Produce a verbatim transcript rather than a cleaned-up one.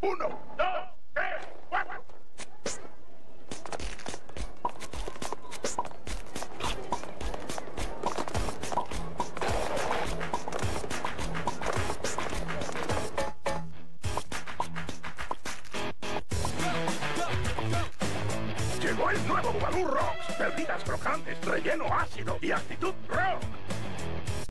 Uno, dos, tres, cuatro. Llegó el nuevo Bubbaloo Rocks. Bebidas crocantes, relleno ácido y actitud rock.